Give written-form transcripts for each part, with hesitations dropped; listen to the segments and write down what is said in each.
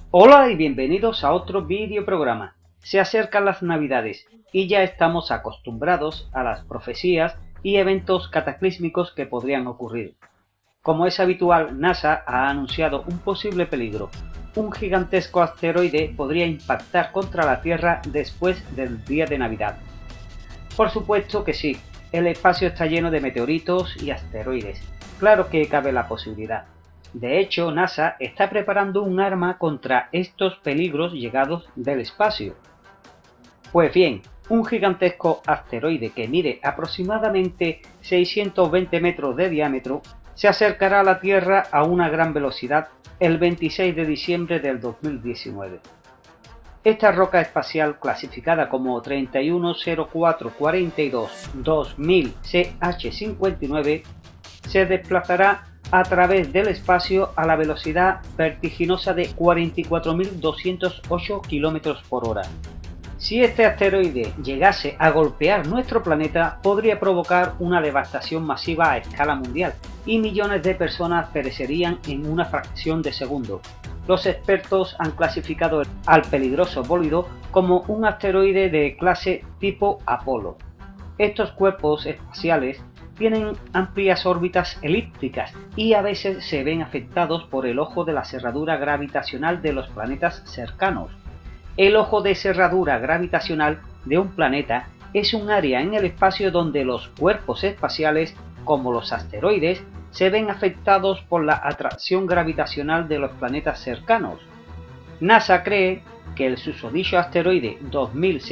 Hola y bienvenidos a otro vídeo programa. Se acercan las Navidades y ya estamos acostumbrados a las profecías y eventos cataclísmicos que podrían ocurrir. Como es habitual, NASA ha anunciado un posible peligro. Un gigantesco asteroide podría impactar contra la Tierra después del día de Navidad. Por supuesto que sí, el espacio está lleno de meteoritos y asteroides. Claro que cabe la posibilidad. De hecho, NASA está preparando un arma contra estos peligros llegados del espacio. Pues bien, un gigantesco asteroide que mide aproximadamente 620 metros de diámetro se acercará a la Tierra a una gran velocidad el 26 de diciembre del 2019. Esta roca espacial, clasificada como 310442-2000 CH59, se desplazará a través del espacio a la velocidad vertiginosa de 44.208 km por hora. Si este asteroide llegase a golpear nuestro planeta, podría provocar una devastación masiva a escala mundial y millones de personas perecerían en una fracción de segundo. Los expertos han clasificado al peligroso bólido como un asteroide de clase tipo Apolo. Estos cuerpos espaciales tienen amplias órbitas elípticas y a veces se ven afectados por el ojo de la cerradura gravitacional de los planetas cercanos. El ojo de cerradura gravitacional de un planeta es un área en el espacio donde los cuerpos espaciales, como los asteroides, se ven afectados por la atracción gravitacional de los planetas cercanos. NASA cree que el susodicho asteroide 2000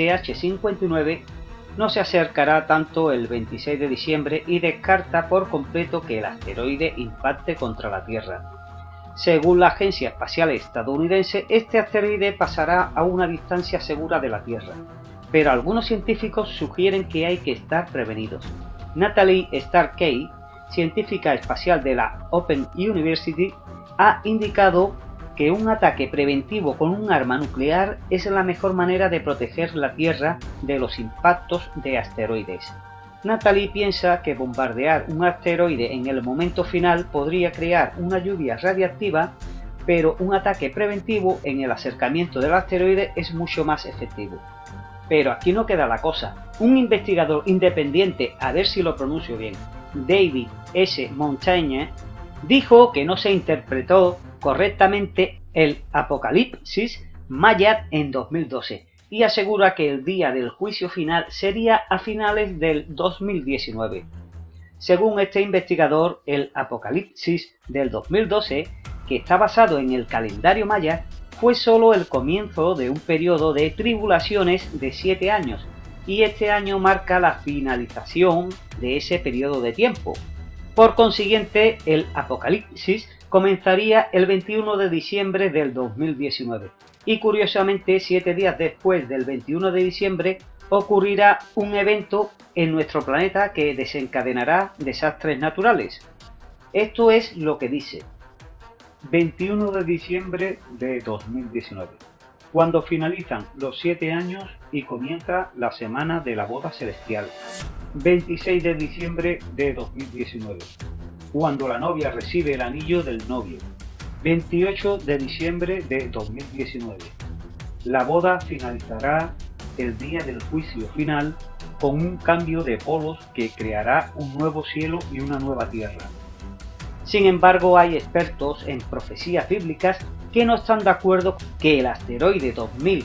CH59 no se acercará tanto el 26 de diciembre y descarta por completo que el asteroide impacte contra la Tierra. Según la Agencia Espacial Estadounidense, este asteroide pasará a una distancia segura de la Tierra, pero algunos científicos sugieren que hay que estar prevenidos. Natalie Starkey, científica espacial de la Open University, ha indicado que un ataque preventivo con un arma nuclear es la mejor manera de proteger la Tierra de los impactos de asteroides. Natalie piensa que bombardear un asteroide en el momento final podría crear una lluvia radiactiva, pero un ataque preventivo en el acercamiento del asteroide es mucho más efectivo. Pero aquí no queda la cosa. Un investigador independiente, a ver si lo pronuncio bien, David S. Montaigne, dijo que no se interpretó correctamente el Apocalipsis maya en 2012 y asegura que el día del juicio final sería a finales del 2019. Según este investigador, el Apocalipsis del 2012, que está basado en el calendario maya, fue solo el comienzo de un periodo de tribulaciones de 7 años, y este año marca la finalización de ese periodo de tiempo. Por consiguiente, el Apocalipsis comenzaría el 21 de diciembre del 2019 y curiosamente 7 días después del 21 de diciembre ocurrirá un evento en nuestro planeta que desencadenará desastres naturales. Esto es lo que dice: 21 de diciembre de 2019, cuando finalizan los 7 años y comienza la semana de la boda celestial. 26 de diciembre de 2019, cuando la novia recibe el anillo del novio. 28 de diciembre de 2019, la boda finalizará el día del juicio final con un cambio de polos que creará un nuevo cielo y una nueva tierra. Sin embargo, hay expertos en profecías bíblicas que no están de acuerdo que el asteroide 2000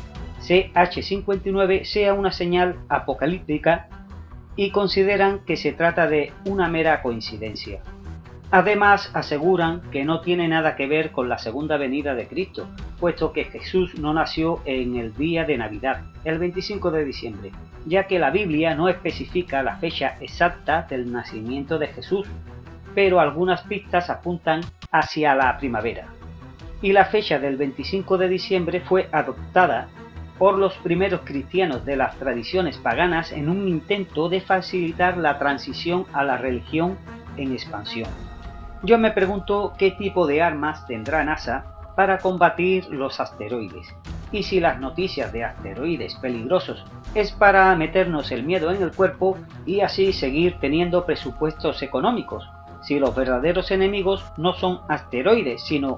CH59 sea una señal apocalíptica y consideran que se trata de una mera coincidencia. Además, aseguran que no tiene nada que ver con la segunda venida de Cristo, puesto que Jesús no nació en el día de Navidad, el 25 de diciembre, ya que la Biblia no especifica la fecha exacta del nacimiento de Jesús, pero algunas pistas apuntan hacia la primavera. Y la fecha del 25 de diciembre fue adoptada por los primeros cristianos de las tradiciones paganas en un intento de facilitar la transición a la religión en expansión. Yo me pregunto qué tipo de armas tendrá NASA para combatir los asteroides, y si las noticias de asteroides peligrosos es para meternos el miedo en el cuerpo y así seguir teniendo presupuestos económicos, si los verdaderos enemigos no son asteroides, sino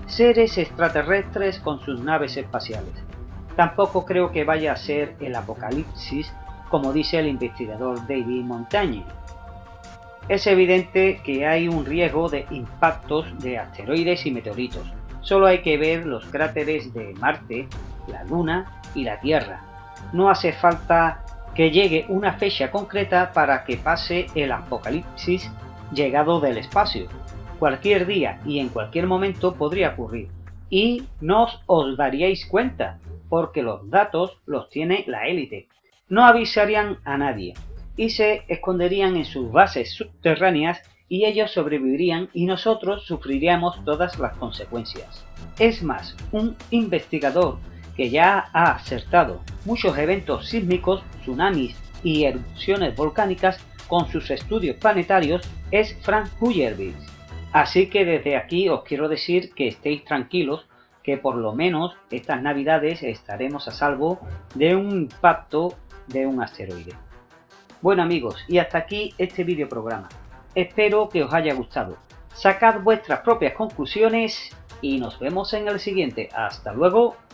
seres extraterrestres con sus naves espaciales. Tampoco creo que vaya a ser el apocalipsis, como dice el investigador David Montaigne. Es evidente que hay un riesgo de impactos de asteroides y meteoritos. Solo hay que ver los cráteres de Marte, la Luna y la Tierra. No hace falta que llegue una fecha concreta para que pase el apocalipsis llegado del espacio. Cualquier día y en cualquier momento podría ocurrir. Y no os daríais cuenta, porque los datos los tiene la élite. No avisarían a nadie y se esconderían en sus bases subterráneas y ellos sobrevivirían y nosotros sufriríamos todas las consecuencias. Es más, un investigador que ya ha acertado muchos eventos sísmicos, tsunamis y erupciones volcánicas con sus estudios planetarios es Frank Hurleybusch. Así que desde aquí os quiero decir que estéis tranquilos, que por lo menos estas navidades estaremos a salvo de un impacto de un asteroide. Bueno amigos, y hasta aquí este vídeo programa. Espero que os haya gustado. Sacad vuestras propias conclusiones y nos vemos en el siguiente. Hasta luego.